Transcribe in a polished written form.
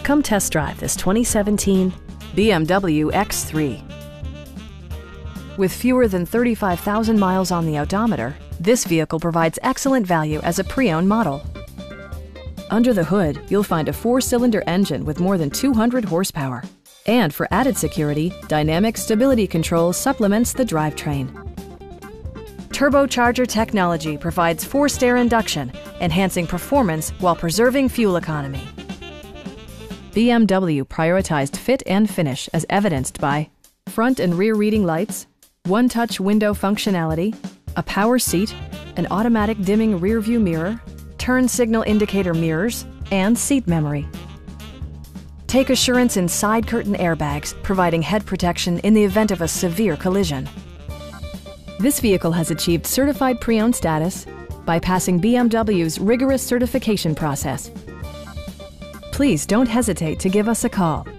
Come test drive this 2017 BMW X3. With fewer than 35,000 miles on the odometer, this vehicle provides excellent value as a pre-owned model. Under the hood, you'll find a 4-cylinder engine with more than 200 horsepower. And for added security, dynamic stability control supplements the drivetrain. Turbocharger technology provides forced air induction, enhancing performance while preserving fuel economy. BMW prioritized fit and finish as evidenced by front and rear reading lights, one-touch window functionality, a power seat, an automatic dimming rear-view mirror, turn signal indicator mirrors, and seat memory. Take assurance in side curtain airbags, providing head protection in the event of a severe collision. This vehicle has achieved certified pre-owned status by passing BMW's rigorous certification process. Please don't hesitate to give us a call.